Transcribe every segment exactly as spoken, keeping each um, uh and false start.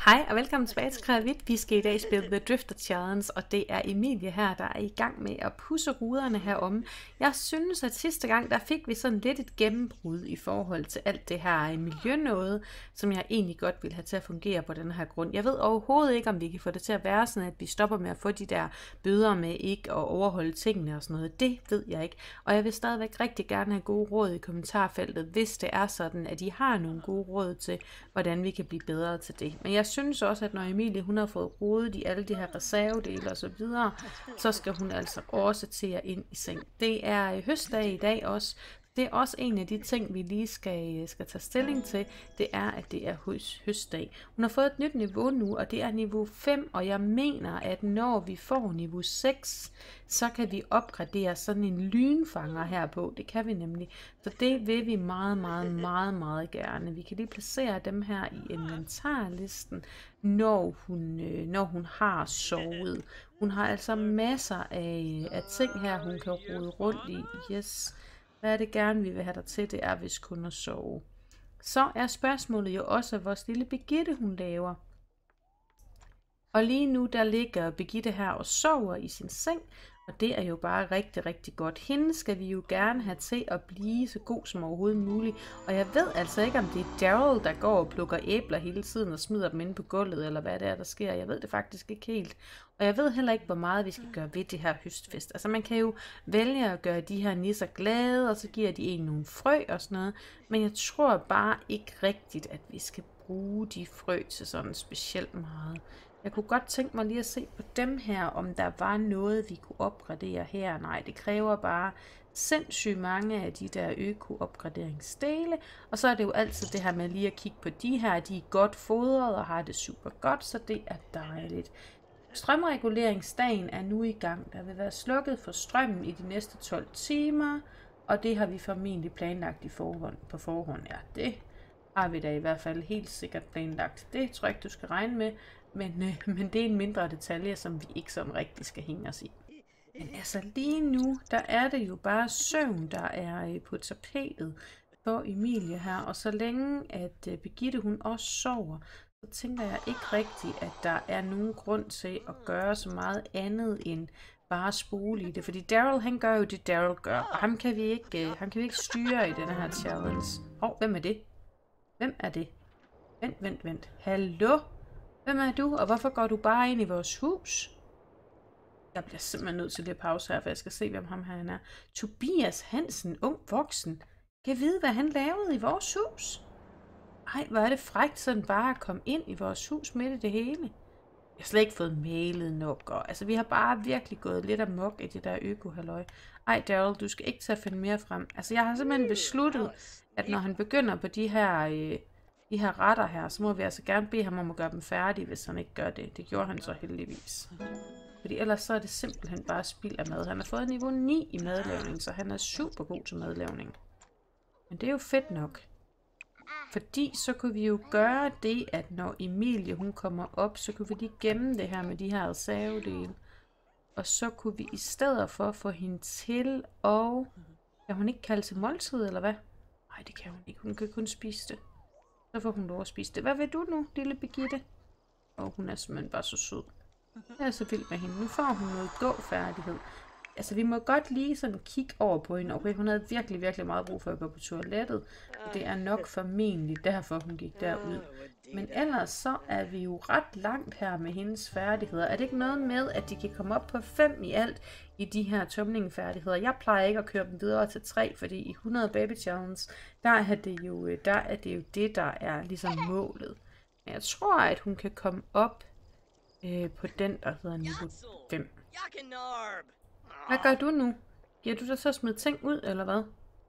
Hej og velkommen tilbage til Kreativt. Vi skal i dag spille The Drifter Challenge, og det er Emilie her, der er i gang med at pudse ruderne herom. Jeg synes, at sidste gang, der fik vi sådan lidt et gennembrud i forhold til alt det her miljønåde, som jeg egentlig godt vil have til at fungere på den her grund. Jeg ved overhovedet ikke, om vi kan få det til at være sådan, at vi stopper med at få de der bøder med ikke at overholde tingene og sådan noget. Det ved jeg ikke, og jeg vil stadigvæk rigtig gerne have gode råd i kommentarfeltet, hvis det er sådan, at I har nogle gode råd til, hvordan vi kan blive bedre til det. Men jeg synes også, at når Emilie hun har fået rodet i alle de her reservedele og så videre, så skal hun altså også til at ind i seng. Det er høstdag i dag også. Det er også en af de ting, vi lige skal, skal tage stilling til. Det er, at det er høst, høstdag. Hun har fået et nyt niveau nu, og det er niveau fem, og jeg mener, at når vi får niveau seks, så kan vi opgradere sådan en lynfanger her på. Det kan vi nemlig. Så det vil vi meget, meget, meget, meget gerne. Vi kan lige placere dem her i inventarlisten, når hun, når hun har sovet. Hun har altså masser af, af ting her, hun kan rode rundt i. Yes. Hvad er det gerne, vi vil have dig til? Det er vist kun at sove. Så er spørgsmålet jo også, hvor lille Birgitte hun laver. Og lige nu, der ligger Birgitte her og sover i sin seng. Og det er jo bare rigtig, rigtig godt. Hende skal vi jo gerne have til at blive så god som overhovedet muligt. Og jeg ved altså ikke, om det er Daryl, der går og plukker æbler hele tiden og smider dem inde på gulvet, eller hvad det er, der sker. Jeg ved det faktisk ikke helt. Og jeg ved heller ikke, hvor meget vi skal gøre ved det her høstfest. Altså man kan jo vælge at gøre de her nisser glade, og så giver de en nogle frø og sådan noget. Men jeg tror bare ikke rigtigt, at vi skal bruge de frø til sådan specielt meget. Jeg kunne godt tænke mig lige at se på dem her, om der var noget, vi kunne opgradere her. Nej, det kræver bare sindssygt mange af de der øko-opgraderingsdele. Og så er det jo altid det her med lige at kigge på de her. De er godt fodret og har det super godt, så det er dejligt. Strømreguleringsdagen er nu i gang. Der vil være slukket for strømmen i de næste tolv timer. Og det har vi formentlig planlagt i forhånd, på forhånd. Ja, det har vi da i hvert fald helt sikkert planlagt. Det tror jeg ikke, du skal regne med. Men, øh, men det er en mindre detalje, som vi ikke sådan rigtig skal hænge os i. Men altså lige nu, der er det jo bare søvn, der er øh, på tapetet for Emilie her. Og så længe at øh, Birgitte hun også sover, så tænker jeg ikke rigtigt, at der er nogen grund til at gøre så meget andet end bare spole i det. Fordi Daryl, han gør jo det, Daryl gør. Og ham kan vi ikke, øh, ham kan vi ikke styre i denne her challenge. Åh, oh, hvem er det? Hvem er det? Vent, vent, vent. Hallo? Hvem er du, og hvorfor går du bare ind i vores hus? Jeg bliver simpelthen nødt til det pause her, for jeg skal se, hvem ham her er. Tobias Hansen, ung voksen. Kan vide, hvad han lavede i vores hus? Ej, hvor er det frækt sådan bare at komme ind i vores hus midt i det hele. Jeg har slet ikke fået mailet nok, og altså vi har bare virkelig gået lidt amok i det der øko-halløj. Ej, Daryl, du skal ikke til at finde mere frem. Altså jeg har simpelthen besluttet, at når han begynder på de her... Øh, De her retter her, så må vi altså gerne bede ham om at gøre dem færdige, hvis han ikke gør det. Det gjorde han så heldigvis. Fordi ellers så er det simpelthen bare spild af mad. Han har fået niveau ni i madlavning, så han er super god til madlavning. Men det er jo fedt nok. Fordi så kunne vi jo gøre det, at når Emilie hun kommer op, så kunne vi lige gemme det her med de her reservedele. Og så kunne vi i stedet for få hende til at... Kan hun ikke kalde til måltid, eller hvad? Nej, det kan hun ikke. Hun kan kun spise det. Så får hun lov at spise det. Hvad vil du nu, lille Birgitte? Åh, oh, hun er simpelthen bare så sød. Jeg er så vild med hende. Nu får hun noget gåfærdighed. Altså, vi må godt lige sådan kigge over på hende. Okay, hun havde virkelig, virkelig meget brug for at gå på toilettet. Og det er nok formentlig derfor, hun gik derud. Men ellers så er vi jo ret langt her med hendes færdigheder. Er det ikke noget med, at de kan komme op på fem i alt i de her tumlingfærdigheder? Jeg plejer ikke at køre dem videre til tre, fordi i hundrede Baby Challenge, der er det jo, der er det, jo det, der er ligesom målet. Men jeg tror, at hun kan komme op øh, på den, der hedder niveau fem. Hvad gør du nu? Giver du dig så smid ting ud, eller hvad?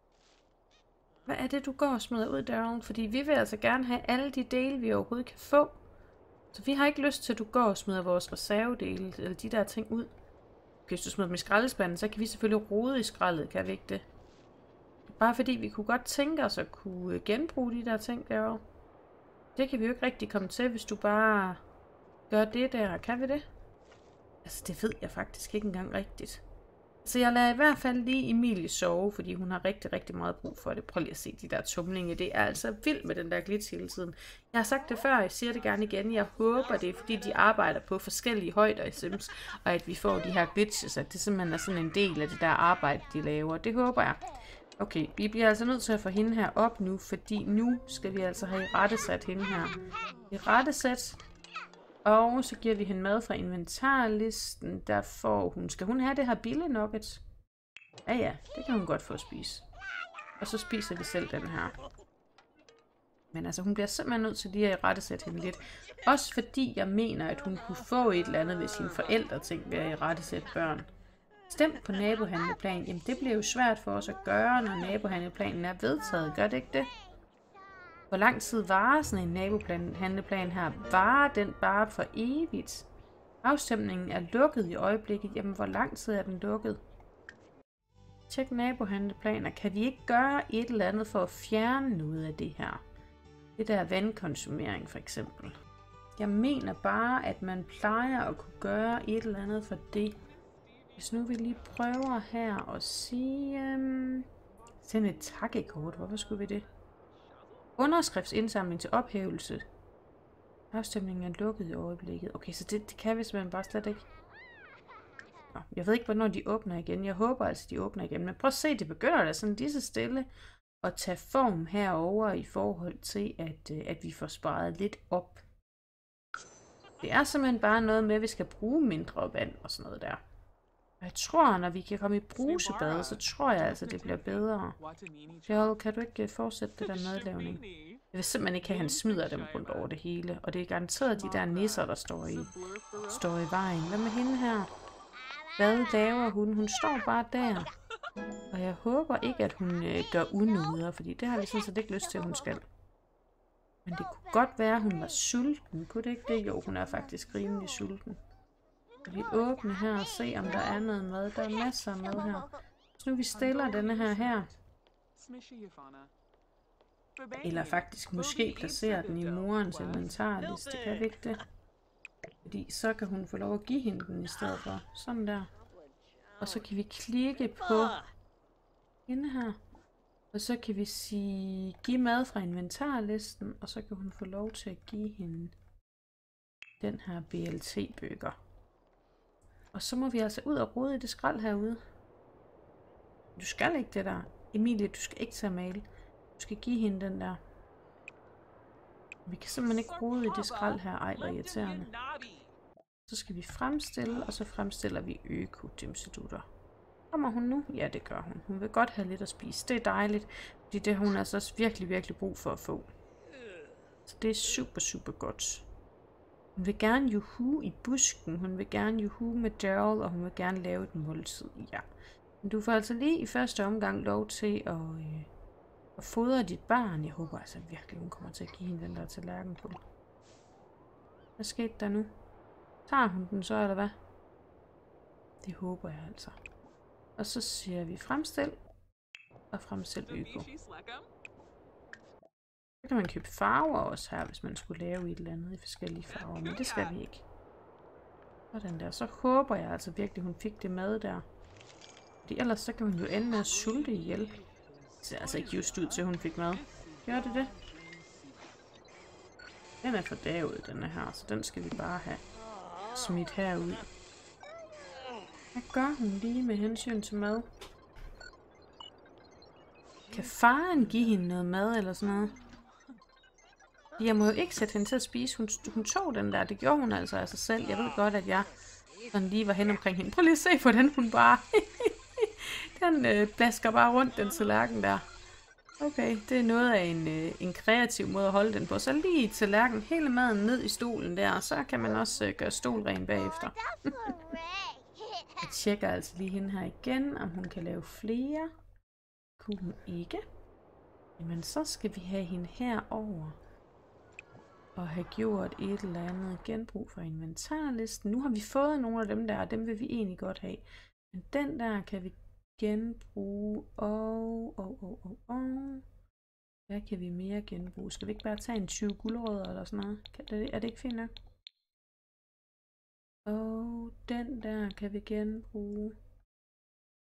Hvad er det, du går og smider ud, Daryl? Fordi vi vil altså gerne have alle de dele, vi overhovedet kan få. Så vi har ikke lyst til, at du går og smider vores reservedele, eller de der ting ud. Hvis du smider dem i skraldespanden, så kan vi selvfølgelig rode i skraldet, kan vi ikke det? Bare fordi vi kunne godt tænke os at kunne genbruge de der ting, Daryl. Det kan vi jo ikke rigtig komme til, hvis du bare gør det der. Kan vi det? Altså, det ved jeg faktisk ikke engang rigtigt. Så jeg lader i hvert fald lige Emilie sove, fordi hun har rigtig, rigtig meget brug for det. Prøv lige at se de der tumlinge. Det er altså vildt med den der glitch hele tiden. Jeg har sagt det før, jeg siger det gerne igen. Jeg håber, det er fordi, de arbejder på forskellige højder i Sims, og at vi får de her glitches, at det simpelthen er sådan en del af det der arbejde, de laver. Det håber jeg. Okay, vi bliver altså nødt til at få hende her op nu, fordi nu skal vi altså have i rettesat hende her. I rettesat. Og så giver vi hende mad fra inventarlisten. Der får hun... Skal hun have det her bille nuggets? Ja, ja. Det kan hun godt få at spise. Og så spiser vi selv den her. Men altså, hun bliver simpelthen nødt til lige at irettesætte hende lidt. Også fordi jeg mener, at hun kunne få et eller andet, hvis sine forældre tænkte ved at irettesætte børn. Stemt på nabohandleplan. Jamen, det bliver jo svært for os at gøre, når nabohandleplanen er vedtaget. Gør det ikke det? Hvor lang tid varer sådan en nabohandleplan her? Varer den bare for evigt? Afstemningen er lukket i øjeblikket. Jamen, hvor lang tid er den lukket? Tjek nabohandleplaner. Kan vi ikke gøre et eller andet for at fjerne noget af det her? Det der vandkonsumering for eksempel. Jeg mener bare, at man plejer at kunne gøre et eller andet for det. Hvis nu vi lige prøver her at sige... Øhm, send et takkekort. Hvorfor skulle vi det? Underskriftsindsamling til ophævelse. Afstemningen er lukket i øjeblikket. Okay, så det, det kan vi simpelthen bare slet ikke. Nå, jeg ved ikke, hvornår de åbner igen. Jeg håber altså, de åbner igen. Men prøv at se, det begynder da sådan lige så stille at tage form herover i forhold til, at, at vi får sparet lidt op. Det er simpelthen bare noget med, at vi skal bruge mindre vand og sådan noget der. Og jeg tror, når vi kan komme i brusebad, så tror jeg altså, det bliver bedre. Joel, kan du ikke fortsætte det der madlavning? Jeg vil simpelthen ikke have, at han smider dem rundt over det hele. Og det er garanteret de der nisser, der står i, står i vejen. Hvad med hende her? Hvad laver hun? Hun står bare der. Og jeg håber ikke, at hun øh, gør unoder, fordi det har vi sådan set ikke lyst til, at hun skal. Men det kunne godt være, at hun var sulten. Kunne det ikke det? Jo, hun er faktisk rimelig sulten. Kan vi åbne her og se, om der er noget mad? Der er masser af mad her. Så nu vi stiller denne her her. Eller faktisk måske placere den i morens inventarliste. Kan vi ikke det? Fordi så kan hun få lov at give hende den i stedet for. Sådan der. Og så kan vi klikke på hende her. Og så kan vi sige, giv mad fra inventarlisten. Og så kan hun få lov til at give hende den her B L T-bøger. Og så må vi altså ud og rode i det skrald herude. Du skal ikke det der. Emilie, du skal ikke tage male. Du skal give hende den der. Vi kan simpelthen ikke rode i det skrald her. Ej, hvor irriterende. Så skal vi fremstille, og så fremstiller vi økodimsedutter. Kommer hun nu? Ja, det gør hun. Hun vil godt have lidt at spise. Det er dejligt, fordi det har hun altså også virkelig, virkelig brug for at få. Så det er super, super godt. Hun vil gerne juhu i busken. Hun vil gerne juhu med Daryl, og hun vil gerne lave et måltid. Ja. Men du får altså lige i første omgang lov til at, øh, at fodre dit barn. Jeg håber altså virkelig, hun kommer til at give hende den der tallerken på. Hvad skete der nu? Tager hun den så, eller hvad? Det håber jeg altså. Og så siger vi fremstil. Og fremstil øko. Så kan man købe farver også her, hvis man skulle lave et eller andet i forskellige farver. Men det skal vi ikke. Sådan der. Så håber jeg altså virkelig, hun fik det mad der. Fordi ellers så kan hun jo ende med at sulte ihjel. Det ser altså ikke just ud til, at hun fik mad. Gør det det? Den er fordavet, den her. Så den skal vi bare have smidt herud. Hvad gør hun lige med hensyn til mad? Kan faren give hende noget mad eller sådan noget? Jeg må jo ikke sætte hende til at spise. Hun, hun tog den der. Det gjorde hun altså af sig selv. Jeg ved godt, at jeg sådan lige var hen omkring hende. Prøv lige at se, hvordan hun bare... den øh, plasker bare rundt, den tallerken der. Okay, det er noget af en, øh, en kreativ måde at holde den på. Så lige tallerken, hele maden ned i stolen der. Og så kan man også øh, gøre stolren bagefter. Jeg tjekker altså lige hende her igen, om hun kan lave flere. Kunne hun ikke? Jamen, så skal vi have hende herover og have gjort et eller andet genbrug for inventarlisten. Nu har vi fået nogle af dem der, og dem vil vi egentlig godt have. Men den der kan vi genbruge. Og, og, og, og, og. Hvad kan vi mere genbruge? Skal vi ikke bare tage en tyve gulerødder eller sådan noget? Kan det, er det ikke fint nok? Og den der kan vi genbruge.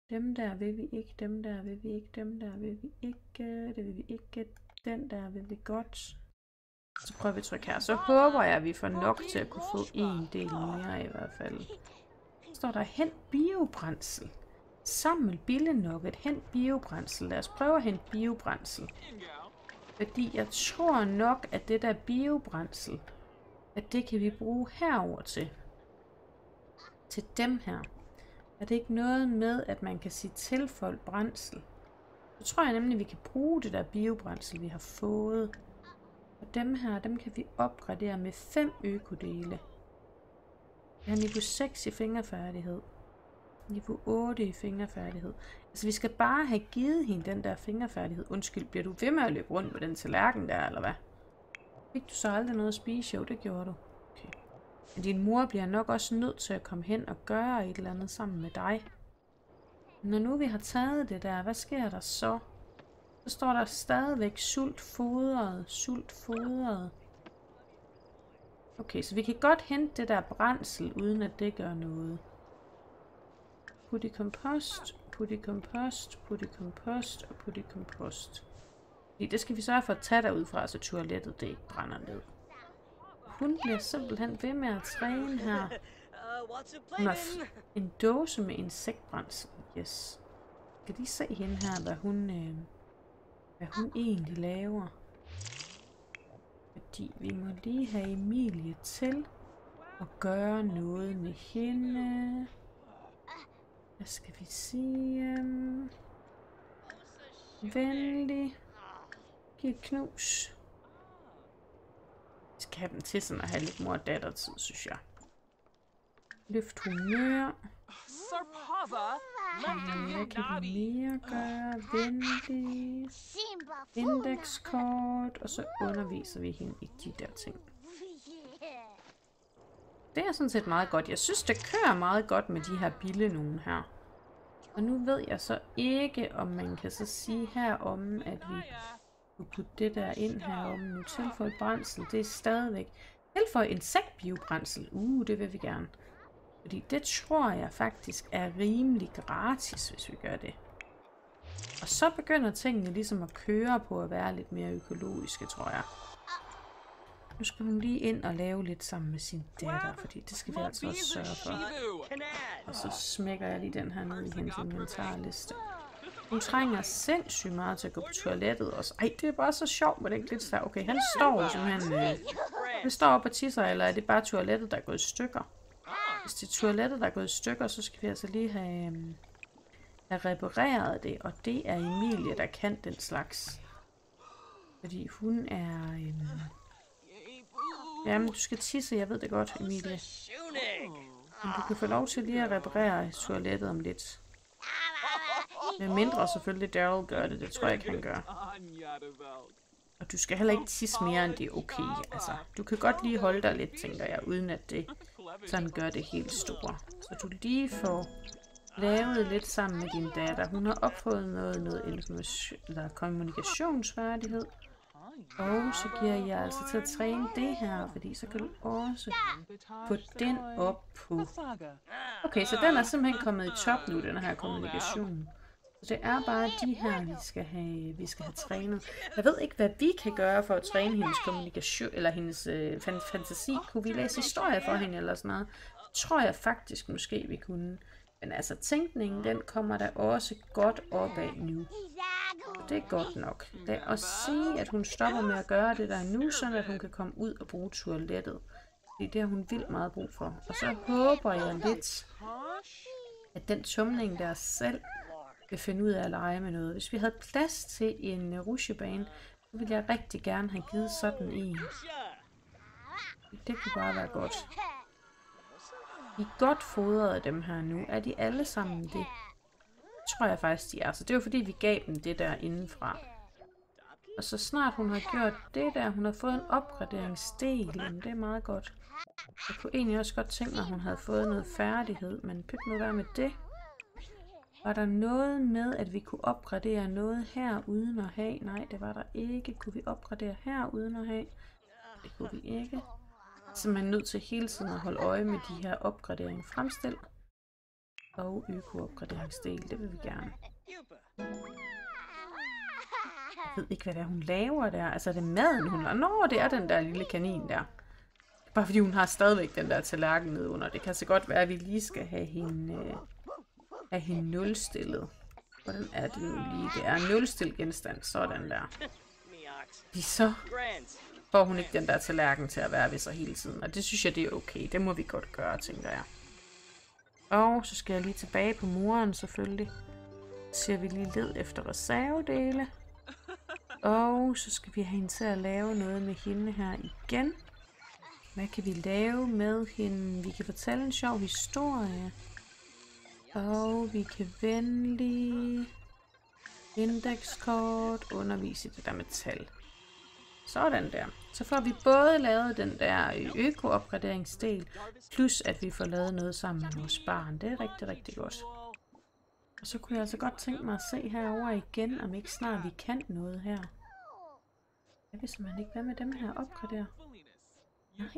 Dem der vil vi ikke, dem der vil vi ikke, dem der vil vi ikke, det vil vi ikke, den der vil vi godt. Så prøver vi at trykke her. Så håber jeg, at vi får nok til at kunne få en del mere i hvert fald. Så står der hent biobrændsel. Samle billenokket, hent biobrændsel. Lad os prøve at hente biobrændsel. Fordi jeg tror nok, at det der biobrændsel, at det kan vi bruge herover til. Til dem her. Er det ikke noget med, at man kan sige tilføj brændsel? Så tror jeg nemlig, at vi kan bruge det der biobrændsel, vi har fået. Og dem her, dem kan vi opgradere med fem økodele. Vi har niveau seks i fingerfærdighed. Niveau otte i fingerfærdighed. Altså vi skal bare have givet hende den der fingerfærdighed. Undskyld, bliver du ved med at løbe rundt med den tallerken der, eller hvad? Fik du så aldrig noget at spise? Jo, det gjorde du. Okay. Men din mor bliver nok også nødt til at komme hen og gøre et eller andet sammen med dig. Når nu vi har taget det der, hvad sker der så? Så står der stadigvæk sultfodret, sultfodret. Okay, så vi kan godt hente det der brændsel, uden at det gør noget. Put i kompost, put i kompost, put i kompost og put i kompost. Fordi det skal vi sørge for at tage derud fra, så toilettet det ikke brænder ned. Hun bliver simpelthen ved med at træne her. Hun har en dåse med insektbrændsel. Yes. Kan lige se hende her, hvad hun, øh, hvad hun egentlig laver. Fordi vi må lige have Emilie til at gøre noget med hende. Hvad skal vi sige? Venlig. Giv et knus. Vi skal have dem til sådan at have lidt mor og datter-tid, synes jeg. Løft humør. Hvad kan vi mere gøre? Venlig. Indekskort. Og så underviser vi hende i de der ting. Det er sådan set meget godt. Jeg synes, det kører meget godt med de her bille nogen her. Og nu ved jeg så ikke, om man kan så sige herom, at vi kunne putte det der ind herom. Nu tilføj brændsel. Det er stadigvæk. Tilføj insektbiobrændsel. Uh, det vil vi gerne. Fordi det tror jeg faktisk er rimelig gratis, hvis vi gør det. Og så begynder tingene ligesom at køre på at være lidt mere økologiske, tror jeg. Nu skal hun lige ind og lave lidt sammen med sin datter, fordi det skal vi altså også sørge for. Og så smækker jeg lige den her ned i hendes inventarliste. Hun trænger sindssygt meget til at gå på toilettet også. Ej, det er bare så sjovt med den glitch der. Okay, han står jo simpelthen... Øh, han står op og tisser, eller er det bare toilettet, der er gået i stykker? Hvis det er toilettet, der er gået i stykker, så skal vi altså lige have, øh, have repareret det. Og det er Emilie, der kan den slags. Fordi hun er... Øh, Jamen, du skal tisse, jeg ved det godt, Emilie. Men du kan få lov til lige at reparere toilettet om lidt. Med mindre selvfølgelig Daryl gør det, det tror jeg ikke, han gør. Og du skal heller ikke tisse mere, end det er okay. Altså, du kan godt lige holde dig lidt, tænker jeg, uden at det sådan gør det helt store. Så du lige får lavet lidt sammen med din datter. Hun har opfået noget, noget information, eller kommunikationsfærdighed. Og så giver jeg altså til at træne det her, fordi så kan du også få den op på. Okay, så den er simpelthen kommet i top nu, den her kommunikation. Så det er bare de her, vi skal have, vi skal have trænet. Jeg ved ikke, hvad vi kan gøre for at træne hendes kommunikation, eller hendes øh, fantasi. Kunne vi læse historier for hende, eller sådan noget? Det tror jeg faktisk måske, vi kunne. Men altså, tænkningen, den kommer der også godt op af nu. Det er godt nok. Lad os sige, at hun stopper med at gøre det der nu, så at hun kan komme ud og bruge toilettet. Det er det, hun vil meget brug for. Og så håber jeg lidt, at den tumling der selv vil finde ud af at lege med noget. Hvis vi havde plads til en rutsjebane, så ville jeg rigtig gerne have givet sådan en. Det kunne bare være godt. De er godt fodrede dem her nu. Er de alle sammen det? Tror jeg faktisk, de er. Så det er jo fordi, vi gav dem det der indenfra. Og så snart hun har gjort det der, hun har fået en opgraderingsdel, jamen det er meget godt. Jeg kunne egentlig også godt tænke mig, at hun havde fået noget færdighed, men pyt nu være med det. Var der noget med, at vi kunne opgradere noget her uden at have? Nej, det var der ikke. Kunne vi opgradere her uden at have? Det kunne vi ikke. Så man er nødt til hele tiden at holde øje med de her opgraderinger fremstil. Og øko-opgraderingsdel, det vil vi gerne. Jeg ved ikke, hvad det er, hun laver der. Altså, er det maden, hun laver? Nå, det er den der lille kanin der. Bare fordi hun har stadigvæk den der tallerken nede under. Det kan så godt være, at vi lige skal have hende, øh, have hende nulstillet. Hvordan er det nu lige? Det er nulstil genstand. Sådan der. Fordi så får hun ikke den der tallerken til at være ved sig hele tiden. Og det synes jeg, det er okay. Det må vi godt gøre, tænker jeg. Og så skal jeg lige tilbage på muren, selvfølgelig. Så ser vi lige led efter reservedele. Og så skal vi have hende til at lave noget med hende her igen. Hvad kan vi lave med hende? Vi kan fortælle en sjov historie. Og vi kan venlig indekskort, undervise i det der med tal. Sådan der. Så får vi både lavet den der øko-opgraderingsdel, plus at vi får lavet noget sammen med vores barn. Det er rigtig, rigtig godt. Og så kunne jeg altså godt tænke mig at se herover igen, om ikke snart vi kan noget her. Jeg ved simpelthen ikke, hvad med dem her opgraderer. Nej.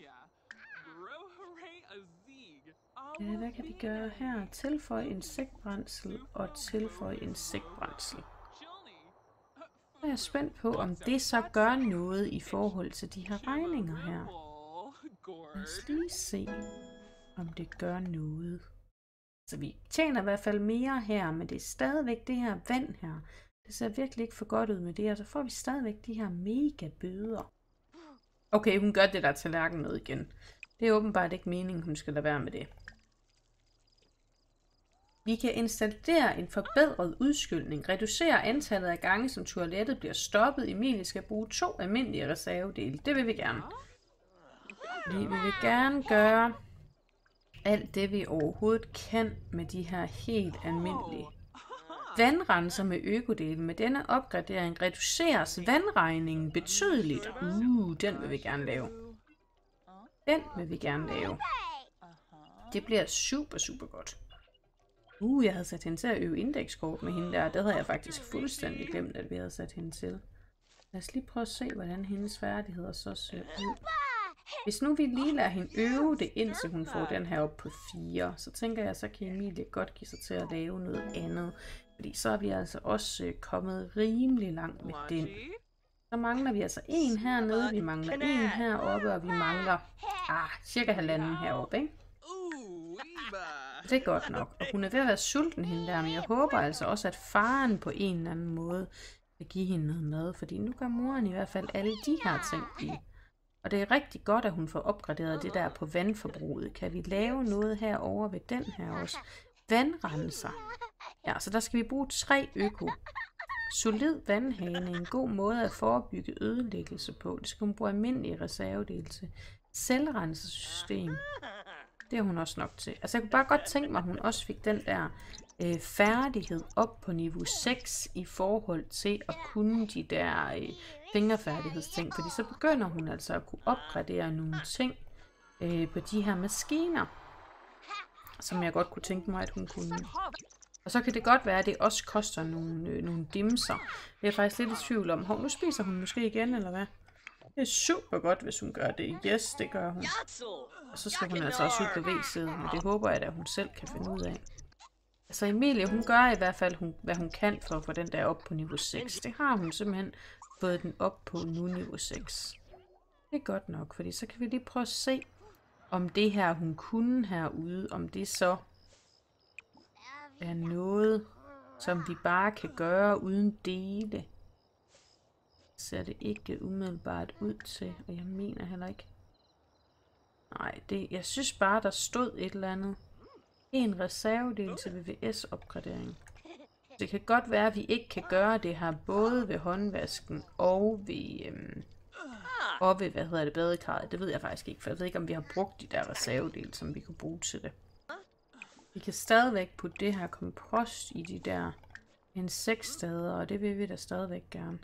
Ja, hvad kan vi gøre her? Tilføje insektbrændsel og tilføje insektbrændsel. Så er jeg spændt på, om det så gør noget i forhold til de her regninger her. Lad os lige se, om det gør noget. Så vi tjener i hvert fald mere her, men det er stadigvæk det her vand her. Det ser virkelig ikke for godt ud med det, og så får vi stadigvæk de her mega bøder. Okay, hun gør det der tallerken noget igen. Det er åbenbart ikke meningen, hun skal lade være med det. Vi kan installere en forbedret udskyldning, reducere antallet af gange, som toilettet bliver stoppet. Emilie skal bruge to almindelige reservedele. Det vil vi gerne. Vi vil gerne gøre alt det, vi overhovedet kan med de her helt almindelige. Vandrenser med økodelen. Med denne opgradering reduceres vandregningen betydeligt. Uh, den vil vi gerne lave. Den vil vi gerne lave. Det bliver super, super godt. Uh, jeg havde sat hende til at øve indekskort med hende der. Det havde jeg faktisk fuldstændig glemt, at vi havde sat hende til. Lad os lige prøve at se, hvordan hendes færdigheder så ser ud. Hvis nu vi lige lader hende øve det, indtil hun får den her op på fire, så tænker jeg, så kan Emilie godt give sig til at lave noget andet. Fordi så er vi altså også kommet rimelig langt med den. Så mangler vi altså en hernede, vi mangler en heroppe, og vi mangler ah, cirka halvanden heroppe, ikke? Det er godt nok. Og hun er ved at være sulten, hende der, men jeg håber altså også, at faren på en eller anden måde vil give hende noget mad, fordi nu gør moren i hvert fald alle de her ting i. Og det er rigtig godt, at hun får opgraderet det der på vandforbruget. Kan vi lave noget herover ved den her også? Vandrenser. Ja, så der skal vi bruge tre øko. Solid vandhane, en god måde at forebygge ødelæggelse på. Det skal hun bruge almindelig reservedel til. Selvrensersystem. Det er hun også nok til. Altså jeg kunne bare godt tænke mig, at hun også fik den der øh, færdighed op på niveau seks i forhold til at kunne de der øh, fingerfærdighedsting. Fordi så begynder hun altså at kunne opgradere nogle ting øh, på de her maskiner, som jeg godt kunne tænke mig, at hun kunne. Og så kan det godt være, at det også koster nogle, øh, nogle dimser. Det er jeg faktisk lidt i tvivl om. Hov, nu spiser hun måske igen, eller hvad? Det er super godt, hvis hun gør det. Yes, det gør hun. Og så skal hun altså også ud på V-siden, og det håber jeg, at hun selv kan finde ud af. Altså Emilie, hun gør i hvert fald, hun, hvad hun kan for at få den der op på niveau seks. Det har hun simpelthen fået den op på nu niveau seks. Det er godt nok, fordi så kan vi lige prøve at se, om det her, hun kunne herude, om det så er noget, som vi bare kan gøre uden dele. Ser det ikke umiddelbart ud til, og jeg mener heller ikke. Nej, det, jeg synes bare, der stod et eller andet. En reservedel til V V S-opgradering. Det kan godt være, at vi ikke kan gøre det her, både ved håndvasken og ved, øhm, og ved hvad hedder det, badekarret. Det ved jeg faktisk ikke, for jeg ved ikke, om vi har brugt de der reservedel, som vi kan bruge til det. Vi kan stadigvæk putte det her kompost i de der insektsteder, og det vil vi da stadigvæk gerne.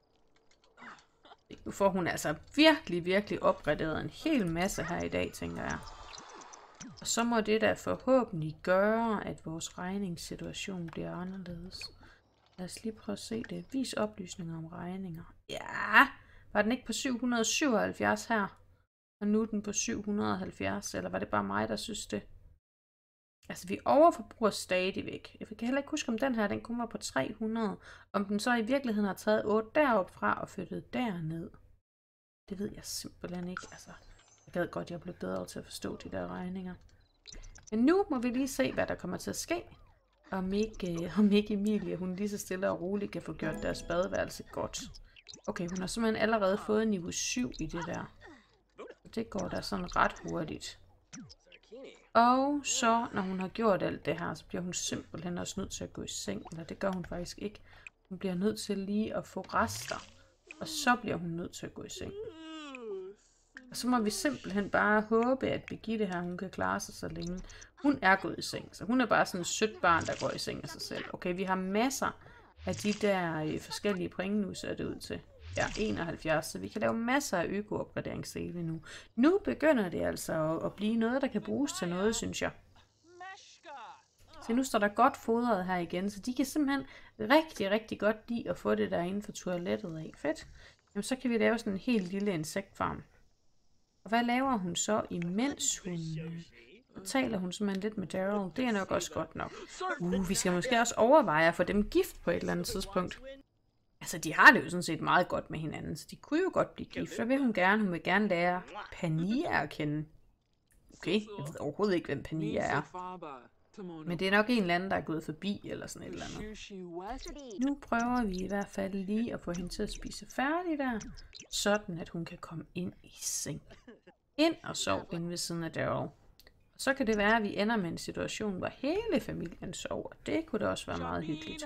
Nu får hun altså virkelig, virkelig opgraderet en hel masse her i dag, tænker jeg. Og så må det da forhåbentlig gøre, at vores regningssituation bliver anderledes. Lad os lige prøve at se det. Vis oplysninger om regninger. Ja, var den ikke på syv hundrede og syvoghalvfjerds her? Og nu er den på syv hundrede og halvfjerds, eller var det bare mig, der synes det? Altså, vi overforbruger stadigvæk. Jeg kan heller ikke huske, om den her, den kun var på tre hundrede. Om den så i virkeligheden har taget otte derop fra og flyttet derned. Det ved jeg simpelthen ikke. Altså, jeg gad godt, jeg blev bedre til at forstå de der regninger. Men nu må vi lige se, hvad der kommer til at ske. Om ikke, om ikke Emilie, hun lige så stille og roligt kan få gjort deres badeværelse godt. Okay, hun har simpelthen allerede fået niveau syv i det der. Det går da sådan ret hurtigt. Og så, når hun har gjort alt det her, så bliver hun simpelthen også nødt til at gå i seng. Eller det gør hun faktisk ikke. Hun bliver nødt til lige at få rester. Og så bliver hun nødt til at gå i seng. Og så må vi simpelthen bare håbe, at Birgitte her, hun kan klare sig så længe. Hun er gået i seng, så hun er bare sådan et sødt barn, der går i seng af sig selv. Okay, vi har masser af de der øh, forskellige point nu, ser det ud til. Ja, enoghalvfjerds, så vi kan lave masser af øko-opgraderingsdele nu. Nu begynder det altså at, at blive noget, der kan bruges til noget, synes jeg. Så nu står der godt fodret her igen, så de kan simpelthen rigtig, rigtig godt lide at få det der inden for toilettet af. Fedt. Jamen, så kan vi lave sådan en helt lille insektfarm. Og hvad laver hun så, imens hun... Og taler hun simpelthen lidt med Daryl? Det er nok også godt nok. Uh, vi skal måske også overveje at få dem gift på et eller andet tidspunkt. Altså, de har det jo sådan set meget godt med hinanden, så de kunne jo godt blive gift. Så vil hun gerne, hun vil gerne lære Pania at kende. Okay, jeg ved overhovedet ikke, hvem Pania er. Men det er nok en eller anden, der er gået forbi, eller sådan et eller andet. Nu prøver vi i hvert fald lige at få hende til at spise færdig der, sådan at hun kan komme ind i seng. Ind og sove inde ved siden af Daryl. Så kan det være, at vi ender med en situation, hvor hele familien sover. Det kunne da også være meget hyggeligt.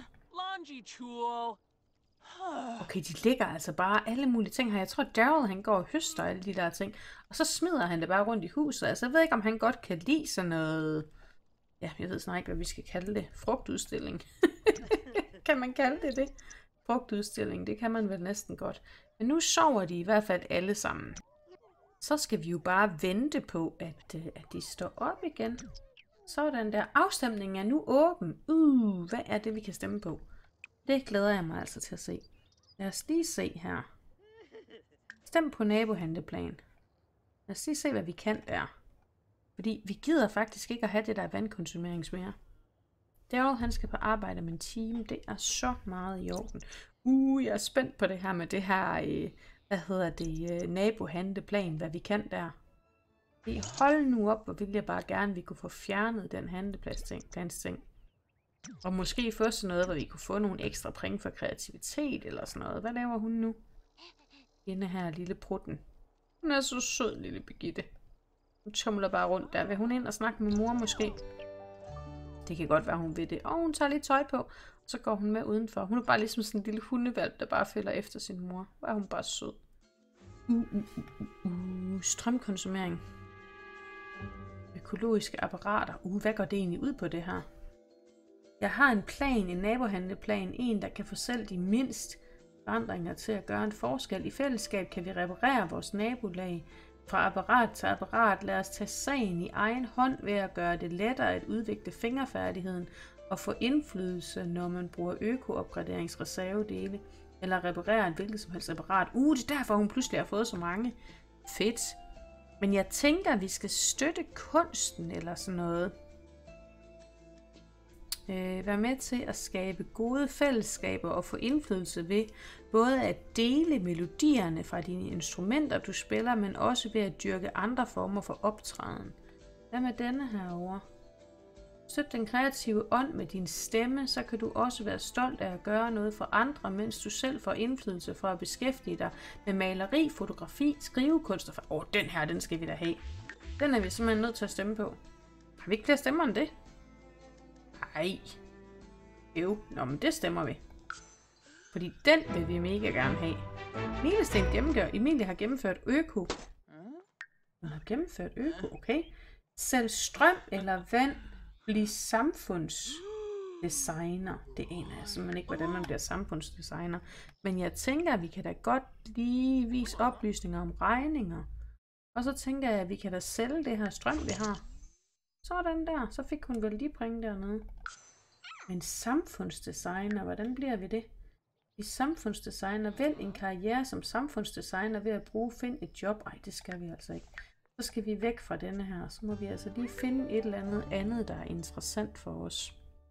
Okay, de ligger altså bare alle mulige ting her. Jeg tror, Daryl, han går og høster alle de der ting. Og så smider han det bare rundt i huset. Altså, jeg ved ikke, om han godt kan lide sådan noget... Ja, jeg ved snart ikke, hvad vi skal kalde det. Frugtudstilling. Kan man kalde det det? Frugtudstilling, det kan man vel næsten godt. Men nu sover de i hvert fald alle sammen. Så skal vi jo bare vente på, at, at de står op igen. Sådan der. Afstemningen er nu åben. Uh, hvad er det, vi kan stemme på? Det glæder jeg mig altså til at se. Lad os lige se her. Stem på nabohandleplan. Lad os lige se, hvad vi kan der. Fordi vi gider faktisk ikke at have det der vandkonsumerings mere. Daryl, han skal på arbejde med en time. Det er så meget i orden. Uh, jeg er spændt på det her med det her, øh, hvad hedder det, øh, nabohandleplan, hvad vi kan der. Vi hold nu op, hvor vil jeg bare gerne, vi kunne få fjernet den handlepladsting. Og måske få sådan noget, hvor vi kunne få nogle ekstra point for kreativitet eller sådan noget. Hvad laver hun nu? Hende her, lille prutten. Hun er så sød, lille Birgitte. Hun tumler bare rundt der. Vil hun ind og snakke med mor måske? Det kan godt være, hun vil det. Og hun tager lidt tøj på, og så går hun med udenfor. Hun er bare ligesom sådan en lille hundevalp, der bare følger efter sin mor. Hvor er hun bare sød. Uh, uh, uh, uh. Strømkonsumering. Økologiske apparater. Uh, hvad går det egentlig ud på det her? Jeg har en plan, en nabohandleplan, en, der kan få selv de mindst forandringer til at gøre en forskel. I fællesskab kan vi reparere vores nabolag fra apparat til apparat. Lad os tage sagen i egen hånd ved at gøre det lettere at udvikle fingerfærdigheden og få indflydelse, når man bruger øko-opgraderingsreservedele eller reparerer et hvilket som helst apparat. Uh, det er derfor, hun pludselig har fået så mange. Fedt. Men jeg tænker, at vi skal støtte kunsten eller sådan noget. Øh, være med til at skabe gode fællesskaber og få indflydelse ved både at dele melodierne fra dine instrumenter, du spiller, men også ved at dyrke andre former for optræden. Hvad med denne herovre? Støt den kreative ånd med din stemme, så kan du også være stolt af at gøre noget for andre, mens du selv får indflydelse fra at beskæftige dig med maleri, fotografi, skrivekunst og... Åh, oh, den her, den skal vi da have. Den er vi simpelthen nødt til at stemme på. Har vi ikke flere stemmer end det? Ej. Jo, nå, men det stemmer vi. Fordi den vil vi mega gerne have. Milesten gennemgår. Emilie har gennemført øko. Hun har gennemført øko, okay. Selv strøm eller vand blive samfundsdesigner. Det aner jeg simpelthen ikke, hvordan man bliver samfundsdesigner. Men jeg tænker, at vi kan da godt lige vise oplysninger om regninger. Og så tænker jeg, at vi kan da sælge det her strøm, vi har. Sådan der. Så fik hun vel lige bringe dernede. Men samfundsdesigner, hvordan bliver vi det? I samfundsdesigner, vælg en karriere som samfundsdesigner ved at bruge find et job. Ej, det skal vi altså ikke. Så skal vi væk fra denne her. Så må vi altså lige finde et eller andet andet, der er interessant for os.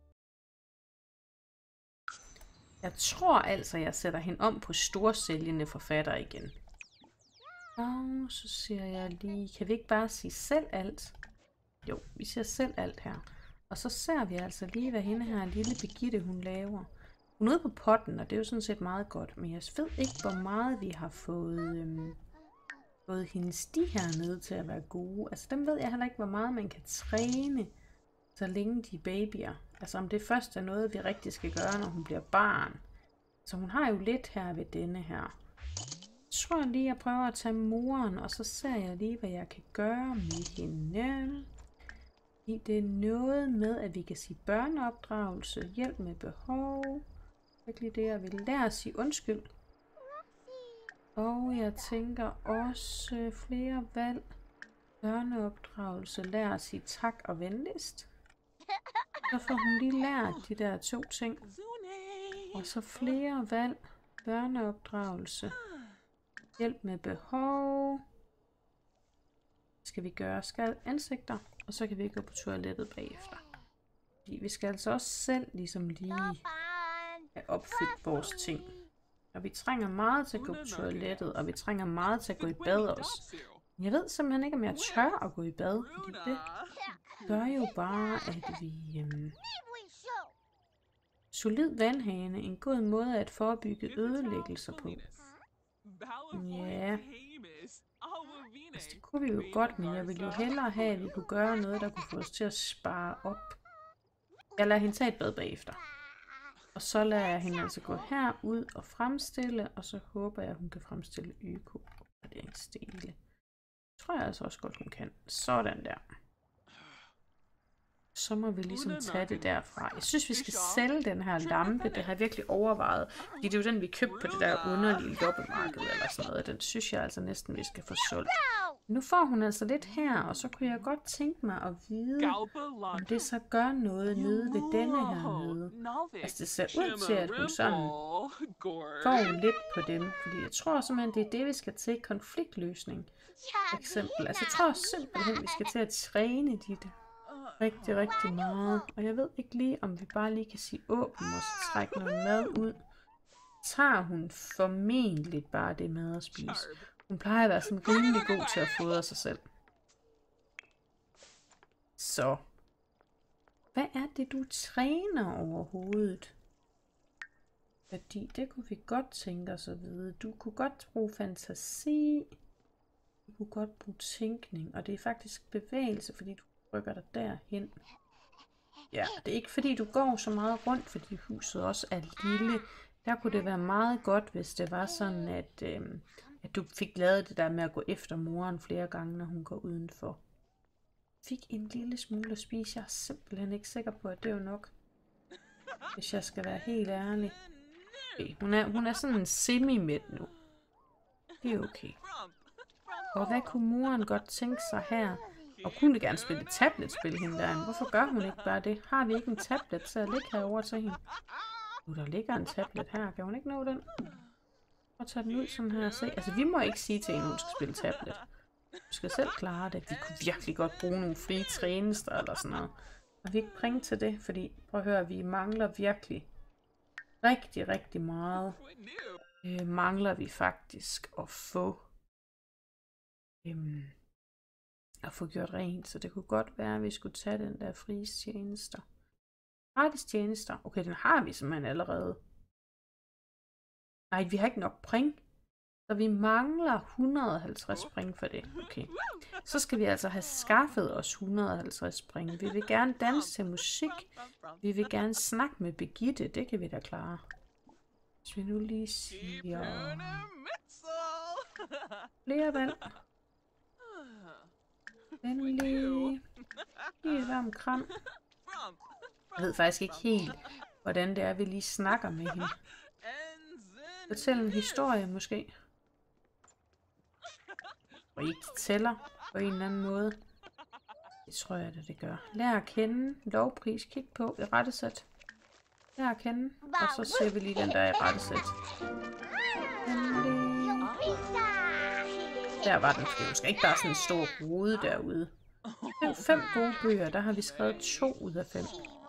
Jeg tror altså, jeg sætter hende om på storsælgende forfatter igen. Og så siger jeg lige, kan vi ikke bare sige selv alt? Jo, vi siger selv alt her. Og så ser vi altså lige, hvad hende her lille Birgitte, hun laver. Hun er ude på potten, og det er jo sådan set meget godt. Men jeg ved ikke, hvor meget vi har fået, øhm, fået hendes de her nede til at være gode. Altså dem ved jeg heller ikke, hvor meget man kan træne, så længe de er babyer. Altså om det først er noget, vi rigtig skal gøre, når hun bliver barn. Så hun har jo lidt her ved denne her. Jeg tror lige, jeg prøver at tage moren, og så ser jeg lige, hvad jeg kan gøre med hende. Det er noget med, at vi kan sige børneopdragelse, hjælp med behov. Virkelig det, jeg vil lære at sige undskyld. Og jeg tænker også flere valg. Børneopdragelse, lære at sige tak og venligst. Så får hun lige lært de der to ting. Og så flere valg. Børneopdragelse. Hjælp med behov. Skal vi gøre skal ansigter. Og så kan vi gå på toilettet bagefter. Fordi vi skal altså også selv ligesom lige have opfyldt vores ting. Og vi trænger meget til at gå på toilettet. Og vi trænger meget til at gå i bad også. Jeg ved simpelthen ikke, om jeg tør at gå i bad. Fordi det gør jo bare, at vi... Øhm, solid vandhane. En god måde at forebygge ødelæggelser på. Ja. Altså, det kunne vi jo godt, men jeg ville jo hellere have, at vi kunne gøre noget, der kunne få os til at spare op. Jeg lader hende tage et bad bagefter. Og så lader jeg hende altså gå herud og fremstille, og så håber jeg, at hun kan fremstille øko-opgraderingsdele. Det tror jeg altså også godt, hun kan. Sådan der. Så må vi ligesom tage det derfra. Jeg synes, vi skal sælge den her lampe. Det har jeg virkelig overvejet. Fordi det er jo den, vi købte på det der underlige loppemarked eller sådan noget. Den synes jeg altså næsten, vi skal få solgt. Nu får hun altså lidt her, og så kunne jeg godt tænke mig at vide, om det så gør noget nede ved denne her nede. Altså det ser ud til, at hun sådan får lidt på dem. Fordi jeg tror simpelthen, det er det, vi skal til. Konfliktløsning. For eksempel. Altså jeg tror simpelthen, vi skal til at træne de der. Rigtig, rigtig meget. Og jeg ved ikke lige, om vi bare lige kan sige åben og så trække noget mad ud. Tager hun formentlig bare det mad at spise. Hun plejer at være sådan rimelig god til at fodre sig selv. Så. Hvad er det, du træner overhovedet? Fordi det kunne vi godt tænke os at vide. Du kunne godt bruge fantasi. Du kunne godt bruge tænkning. Og det er faktisk bevægelse, fordi du rykker dig derhen. Ja, det er ikke fordi du går så meget rundt, fordi huset også er lille. Der kunne det være meget godt, hvis det var sådan, at, øh, at du fik lavet det der med at gå efter moren flere gange, når hun går udenfor. Fik en lille smule at spise. Jeg er simpelthen ikke sikker på, at det er nok. Hvis jeg skal være helt ærlig. Okay, hun er, hun er sådan en semi-mæt nu. Det er okay. Og hvad kunne moren godt tænke sig her? Og kunne det gerne spille et tabletspil hende derinde. Hvorfor gør hun ikke bare det? Har vi ikke en tablet til at ligge herovre til hende? Nu der ligger en tablet her. Kan hun ikke nå den? Og tage den ud sådan her og se. Altså vi må ikke sige til hende, at hun skal spille tablet. Hun skal selv klare det. Vi kunne virkelig godt bruge nogle frie trænester eller sådan noget. Og vi ikke bringe til det, fordi prøv at høre, vi mangler virkelig rigtig, rigtig meget. Øh, mangler vi faktisk at få... Øhm, at få gjort rent, så det kunne godt være, at vi skulle tage den der frie tjenester. Gratis tjenester. Okay, den har vi simpelthen allerede. Nej, vi har ikke nok pring. Så vi mangler et hundrede og halvtreds pring for det. Okay. Så skal vi altså have skaffet os et hundrede og halvtreds pring. Vi vil gerne danse til musik. Vi vil gerne snakke med Birgitte. Det kan vi da klare. Hvis vi nu lige siger... Flere valg. Venlig. Giv et varmt kram. Jeg ved faktisk ikke helt, hvordan det er, vi lige snakker med hende. Fortæl en historie, måske. Og ikke tæller på en eller anden måde. Det tror jeg, det, det gør. Lær at kende. Lovpris. Kig på i rettesæt. Lær at kende. Og så ser vi lige den der i rettesæt. Der var den, for det skal ikke bare sådan en stor rode derude. Det er fem gode bøger, der har vi skrevet to ud af fem.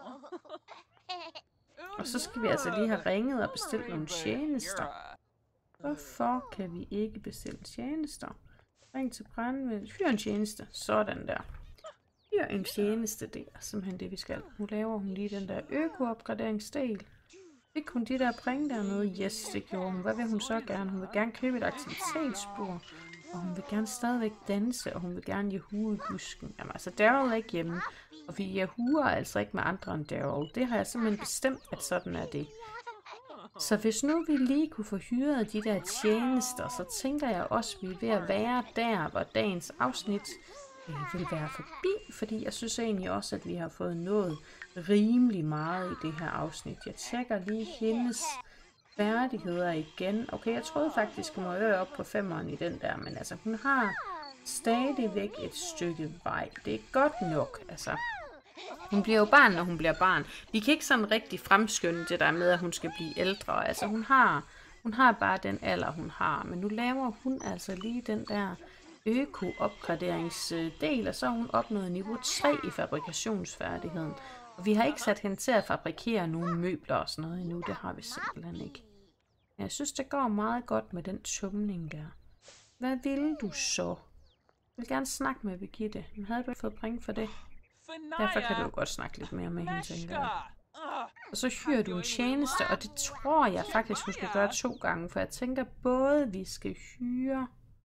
Og så skal vi altså lige have ringet og bestilt nogle tjenester. Hvorfor kan vi ikke bestille tjenester? Ring til brandvæsenet. Hyr en tjeneste. Sådan der. Hyr en tjeneste, det er simpelthen det, vi skal. Nu laver hun lige den der øko-opgraderingsdel. Fik hun de der bringe der noget? Yes, det gjorde hun. Hvad vil hun så gerne? Hun vil gerne købe et aktivitetsspor. Og hun vil gerne stadigvæk danse, og hun vil gerne Yahoo i busken. Jamen altså, Daryl er ikke hjemme. Og vi Yahooer altså ikke med andre end Daryl. Det har jeg simpelthen bestemt, at sådan er det. Så hvis nu vi lige kunne få hyret de der tjenester, så tænker jeg også, at vi er ved at være der, hvor dagens afsnit øh, vil være forbi. Fordi jeg synes egentlig også, at vi har fået nået rimelig meget i det her afsnit. Jeg tjekker lige hendes færdigheder igen. Okay, jeg troede faktisk, hun må være op på femmeren i den der, men altså, hun har stadigvæk et stykke vej. Det er godt nok, altså. Hun bliver jo barn, når hun bliver barn. Vi kan ikke sådan rigtig fremskynde det der med, at hun skal blive ældre. Altså, hun har, hun har bare den alder, hun har. Men nu laver hun altså lige den der øko-opgraderingsdel, og så har hun opnået niveau tre i fabrikationsfærdigheden. Og vi har ikke sat hende til at fabrikere nogle møbler og sådan noget endnu. Det har vi simpelthen ikke. Jeg synes, det går meget godt med den tumling der. Hvad ville du så? Jeg vil gerne snakke med Birgitte. Men havde du ikke fået bringe for det? Derfor kan du jo godt snakke lidt mere med hende, tænker jeg. Og så hyrer du en tjeneste, og det tror jeg faktisk, hun skal gøre to gange. For jeg tænker både, vi skal hyre...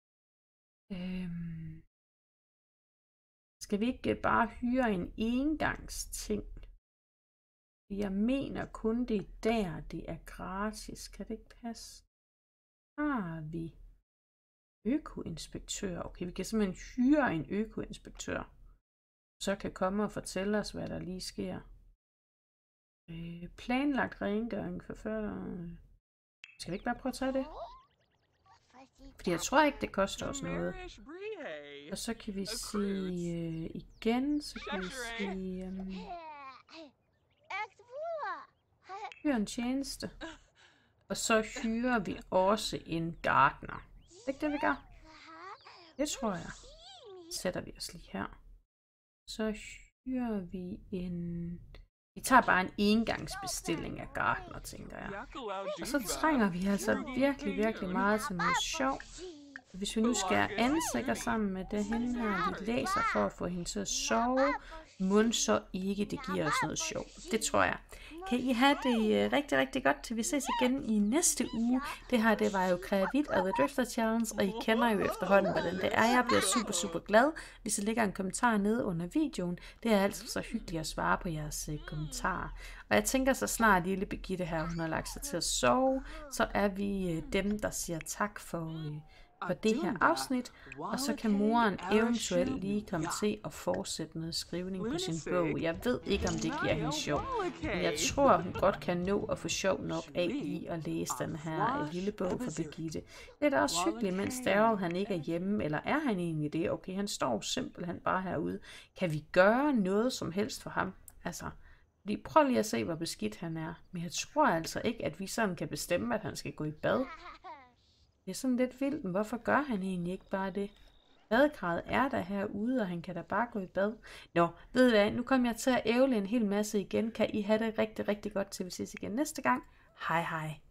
Øhm, skal vi ikke bare hyre en engangsting? Jeg mener kun, det er der, det er gratis. Kan det ikke passe? Har vi økoinspektør? Okay, vi kan simpelthen hyre en økoinspektør. Så kan komme og fortælle os, hvad der lige sker. Øh, planlagt rengøring for før. Skal vi ikke bare prøve at tage det? Fordi jeg tror ikke, det koster os noget. Og så kan vi sige øh, igen, så kan vi sige... Øh, hyre en tjeneste. Og så hyrer vi også en gartner. Det er ikke det, vi gør? Det tror jeg. Sætter vi os lige her. Så hyrer vi en... Vi tager bare en engangsbestilling af gartner, tænker jeg. Og så trænger vi altså virkelig, virkelig meget til noget sjov. Hvis vi nu skal ansigter sammen med det hende her, vi læser for at få hende til at sove, må så ikke det giver os noget sjov. Det tror jeg. Kan I have det rigtig, rigtig godt, til vi ses igen i næste uge. Det her, det var jo Kreavit og The Drifter Challenge, og I kender jo efterhånden, hvordan det er. Jeg bliver super, super glad, hvis I lægger en kommentar nede under videoen. Det er altid så hyggeligt at svare på jeres uh, kommentarer. Og jeg tænker så snart, lille Birgitte her, hun har lagt sig til at sove, så er vi uh, dem, der siger tak for... Uh, for det her afsnit, og så kan moren eventuelt lige komme til at fortsætte noget skrivning på sin bog. Jeg ved ikke, om det giver hende sjov, men jeg tror, hun godt kan nå at få sjov nok af i at læse den her lille bog for Birgitte. Det er da også hyggeligt, mens Daryl han ikke er hjemme, eller er han egentlig det? Okay, han står simpelthen bare herude. Kan vi gøre noget som helst for ham? Altså, lige prøv lige at se, hvor beskidt han er. Men jeg tror altså ikke, at vi sådan kan bestemme, at han skal gå i bad. Det er sådan lidt vildt, men hvorfor gør han egentlig ikke bare det? Badekarret er der herude, og han kan da bare gå i bad. Nå, ved I hvad, nu kommer jeg til at ævle en hel masse igen. Kan I have det rigtig, rigtig godt, til vi ses igen næste gang. Hej hej.